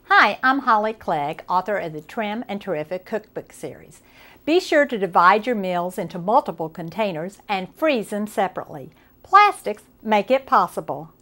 Hi, I'm Holly Clegg, author of the Trim and Terrific Cookbook series. Be sure to divide your meals into multiple containers and freeze them separately. Plastics make it possible.